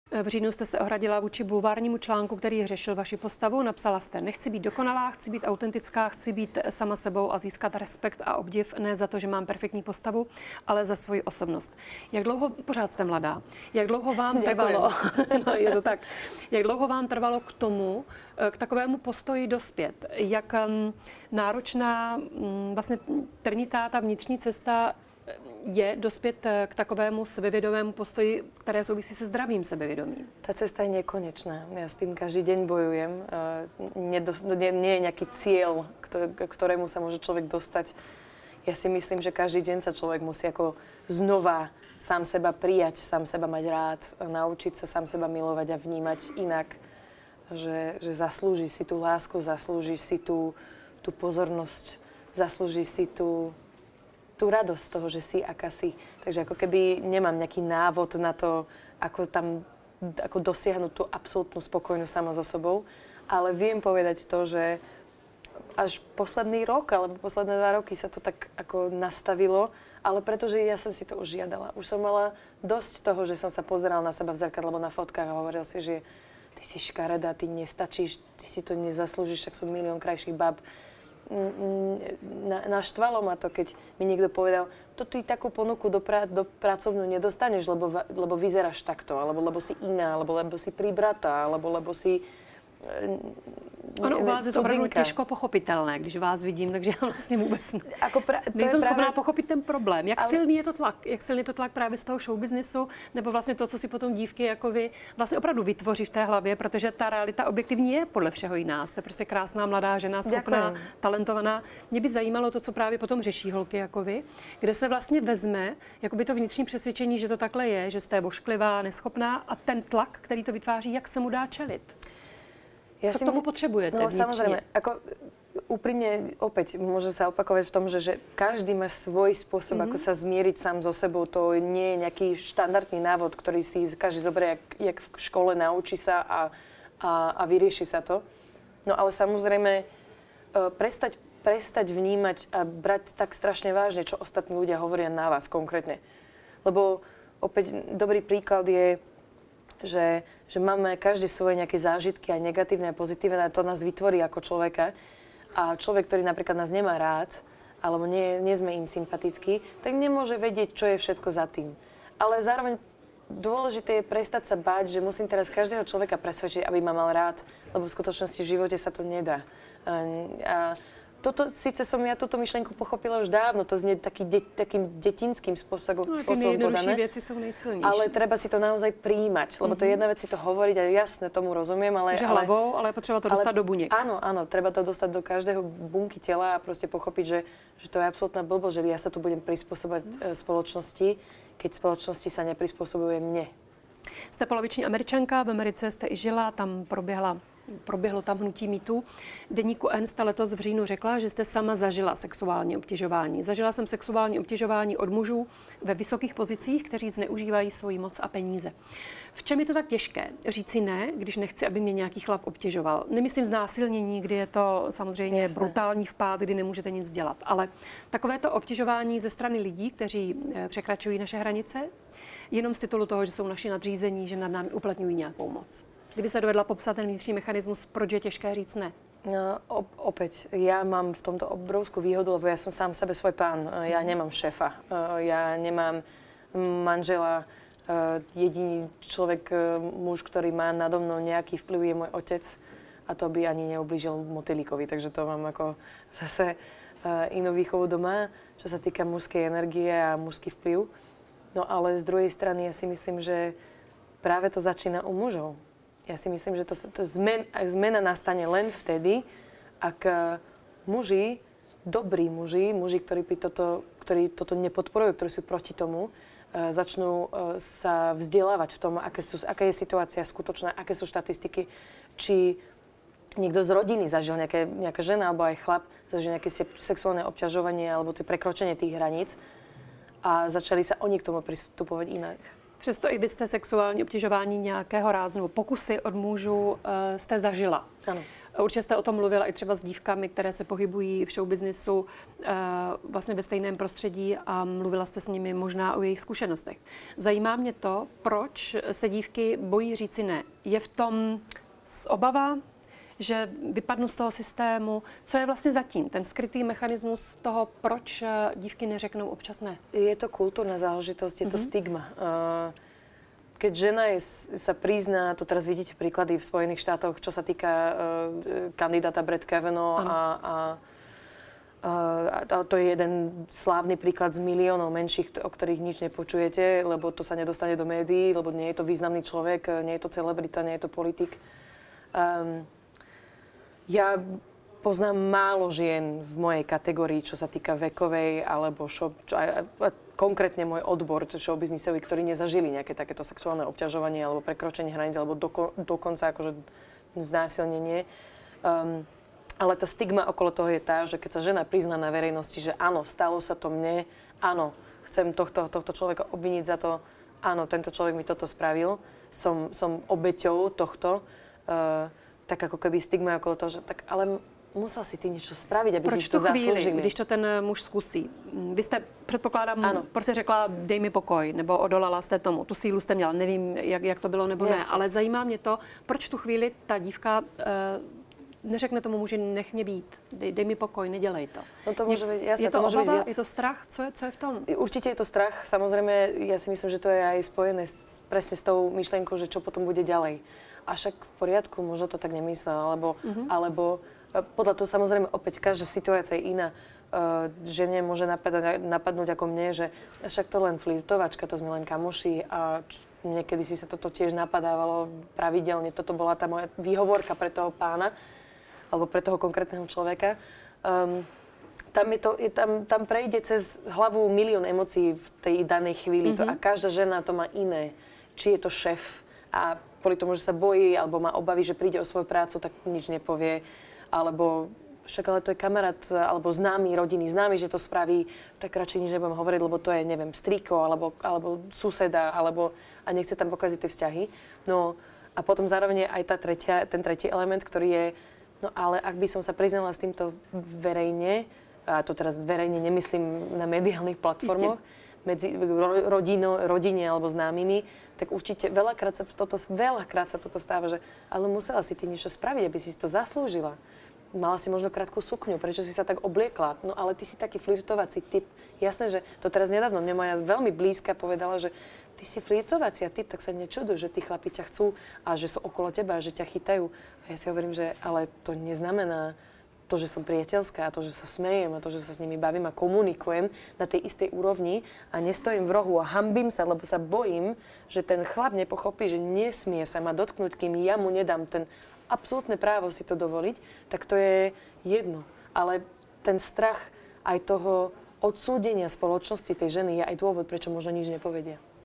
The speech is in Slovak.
V říjnu jste se ohradila vůči bulvárnímu článku, který řešil vaši postavu. Napsala jste: nechci být dokonalá, chci být autentická, chci být sama sebou a získat respekt a obdiv ne za to, že mám perfektní postavu, ale za svoji osobnost. Jak dlouho, pořád jste mladá, jak dlouho vám trvalo, no, je to tak, jak dlouho vám trvalo k tomu, k takovému postoji dospět? Jak náročná vlastně trnitá ta vnitřní cesta je dospět k takovému sebevědomému postoji, které souvisí se zdravým sebevědomím? Tá cesta je nekonečná. Ja s tým každý deň bojujem. Nie je nejaký cieľ, k ktorému sa môže človek dostať. Ja si myslím, že každý deň sa človek musí ako znova sám seba prijať, sám seba mať rád, naučiť sa sám seba milovať a vnímať inak. Že zaslúži si tú lásku, zaslúži si tú pozornosť, zaslúži si tú radosť z toho, že si aká si. Takže ako keby nemám nejaký návod na to, ako dosiahnuť tú absolútnu spokojnú sama so sebou, ale viem povedať to, že až posledný rok alebo posledné 2 roky sa to tak ako nastavilo, ale pretože ja som si to už žiadala. Už som mala dosť toho, že som sa pozerala na seba v zrkadle alebo na fotkách a hovoril si, že ty si škaredá, ty nestačíš, ty si to nezaslúžiš, však sú milión krajších bab. Naštvalo ma to, keď mi niekto povedal, to ty takú ponuku do pracovnú nedostaneš, lebo vyzeráš takto, alebo lebo si iná, alebo lebo si pribratá, alebo lebo si Ono u vás je to opravdu těžko pochopitelné, když vás vidím, takže já vlastně vůbec nejsem schopná pochopit ten problém. Jak silný je to tlak? Jak silný je to tlak právě z toho showbiznesu, nebo vlastně to, co si potom dívky jako vy vlastně opravdu vytvoří v té hlavě, protože ta realita objektivní je podle všeho jiná. Jste prostě krásná mladá žena, schopná, talentovaná. Mě by zajímalo to, co právě potom řeší holky jako vy, kde se vlastně vezme jakoby to vnitřní přesvědčení, že to takhle je, že jste vošklivá, neschopná, a ten tlak, který to vytváří, jak se mu dá čelit. Co k tomu potrebujete? No samozrejme, ako úprimne opäť môžem sa opakovať v tom, že každý má svoj spôsob, ako sa zmieriť sám so sebou. To nie je nejaký štandardný návod, ktorý si každý zoberie, jak v škole, naučí sa a vyrieši sa to. No ale samozrejme prestať vnímať a brať tak strašne vážne, čo ostatní ľudia hovoria na vás konkrétne. Lebo opäť dobrý príklad je, že máme každý svoje nejaké zážitky, aj negatívne a pozitívne, a to nás vytvorí ako človeka. A človek, ktorý napríklad nás nemá rád, alebo nie sme im sympatickí, tak nemôže vedieť, čo je všetko za tým. Ale zároveň dôležité je prestať sa báť, že musím teraz každého človeka presvedčiť, aby ma mal rád, lebo v skutočnosti v živote sa to nedá. Síce som ja túto myšlienku pochopila už dávno, to znie takým detinským spôsobom podané. Veci sú najsilnejšie. Ale treba si to naozaj prijímať, lebo to je jedna vec si to hovoriť a jasne, tomu rozumiem, ale... Že hlavou, ale potreba to dostať do buniek. Áno, treba to dostať do každého bunky tela a proste pochopiť, že to je absolútna blbosť, že ja sa tu budem prispôsobať spoločnosti, keď spoločnosti sa neprispôsobuje mne. Jste poloviční Američanka, v Americe jste i žila, tam proběhlo tam hnutí mýtu. Deníku N jste letos v říjnu řekla, že jste sama zažila sexuální obtěžování. Zažila jsem sexuální obtěžování od mužů ve vysokých pozicích, kteří zneužívají svoji moc a peníze. V čem je to tak těžké? Říci ne, když nechci, aby mě nějaký chlap obtěžoval. Nemyslím znásilnění, kdy je to samozřejmě brutální vpád, kdy nemůžete nic dělat. Ale takovéto obtěžování ze strany lidí, kteří překračují naše hranice, jenom z titulu toho, že jsou naši nadřízení, že nad námi uplatňují nějakou moc. Kdyby se dovedla popsat ten vnitřní mechanismus, proč je těžké říct ne? No, opäť, ja mám v tomto obrovskú výhodu, lebo ja som sám sebe svoj pán. Ja nemám šéfa, ja nemám manžela. Jediný človek, muž, ktorý má nado mnou nejaký vplyv, je môj otec, a to by ani neublížil motýlikovi. Takže to mám ako zase inú výchovu doma, čo sa týka mužskej energie a mužský vplyv. No ale z druhej strany ja si myslím, že práve to začína u mužov. Ja si myslím, že zmena nastane len vtedy, ak muži, dobrí muži, ktorí toto nepodporujú, ktorí sú proti tomu, začnú sa vzdelávať v tom, aká je situácia skutočná, aké sú štatistiky, či niekto z rodiny zažil, nejaká žena alebo aj chlap zažil nejaké sexuálne obťažovanie alebo prekročenie tých hraníc a začali sa oni k tomu pristupovať inak. Přesto i vy jste sexuální obtěžování nějakého rázu, pokusy od mužů jste zažila. Ano. Určitě jste o tom mluvila i třeba s dívkami, které se pohybují v showbiznisu vlastně ve stejném prostředí a mluvila jste s nimi možná o jejich zkušenostech. Zajímá mě to, proč se dívky bojí říci ne. Je v tom obava, že vypadnu z toho systému? Co je vlastně zatím? Ten skrytý mechanismus toho, proč dívky neřeknou občas ne? Je to kultúrna záležitosť, je to stigma. Keď žena sa prizná, to teraz vidíte príklady v Spojených štátoch, čo sa týka kandidáta Brett Kavanaugh a to je jeden slávny príklad z miliónov menších, o ktorých nič nepočujete, lebo to sa nedostane do médií, lebo nie je to významný človek, nie je to celebrita, nie je to politik. Ja poznám málo žien v mojej kategórii, čo sa týka vekovej, alebo konkrétne môj odbor showbiznisový, ktorí nezažili nejaké takéto sexuálne obťažovanie alebo prekročenie hraníc, alebo dokonca akože znásilnenie. Ale tá stigma okolo toho je tá, že keď sa žena prizná na verejnosti, že áno, stalo sa to mne, áno, chcem tohto človeka obviniť za to, áno, tento človek mi toto spravil, som obeťou tohto, tak ako keby stigma okolo toho, že tak ale musel si ty něco spravit, aby si to zasloužili. Když to ten muž zkusí? Vy jste, předpokládám, prostě řekla, dej mi pokoj, nebo odolala jste tomu. Tu sílu jste měla, nevím, jak to bylo, nebo ne, ale zajímá mě to, proč tu chvíli ta dívka neřekne tomu muži, nech mě být, dej mi pokoj, nedělej to. No to môže byť, jasné, je to môže obava, byť viac. je to strach, co je v tom? Určite je to strach, samozrejme, ja si myslím, že to je aj spojené presne s tou myšlienkou, že čo potom bude ďalej. A však v poriadku, možno to tak nemyslel, alebo podľa toho samozrejme opäť každá situácia je iná. Žene môže napadnúť ako mne, že však to len flirtovačka, to sme len kamoši a niekedy si sa toto tiež napadávalo pravidelne. Toto bola tá moja výhovorka pre toho pána alebo pre toho konkrétneho človeka. Tam prejde cez hlavu milión emócií v tej danej chvíli a každá žena to má iné. Či je to šéf a kvôli tomu, že sa bojí alebo má obavy, že príde o svoju prácu, tak nič nepovie. Alebo však ale to je kamarát alebo známy rodiny, známy, že to spraví, tak radšej nič nebudem hovoriť, lebo to je, neviem, strýko alebo suseda, a nechce tam pokaziť tie vzťahy. No a potom zároveň je aj ten tretí element, ktorý je, no ale ak by som sa priznala s týmto verejne, a to teraz verejne nemyslím na mediálnych platformoch, medzi rodine alebo známymi, tak určite veľakrát sa toto stáva, že ale musela si ty niečo spraviť, aby si to zaslúžila. Mala si možno krátku sukňu, prečo si sa tak obliekla? No ale ty si taký flirtovací typ. Jasné, že to teraz nedávno mne moja veľmi blízka povedala, že ty si flirtovacia typ, tak sa nečuduj, že tí chlapi ťa chcú a že sú okolo teba, že ťa chytajú. A ja si hovorím, že ale to neznamená to, že som priateľská a to, že sa smejem a to, že sa s nimi bavím a komunikujem na tej istej úrovni a nestojím v rohu a hanbím sa, lebo sa bojím, že ten chlap nepochopí, že nesmie sa ma dotknúť, kým ja mu nedám ten absolútne právo si to dovoliť, tak to je jedno. Ale ten strach aj toho odsúdenia spoločnosti tej ženy je aj dôvod, prečo možno nič nepovedia.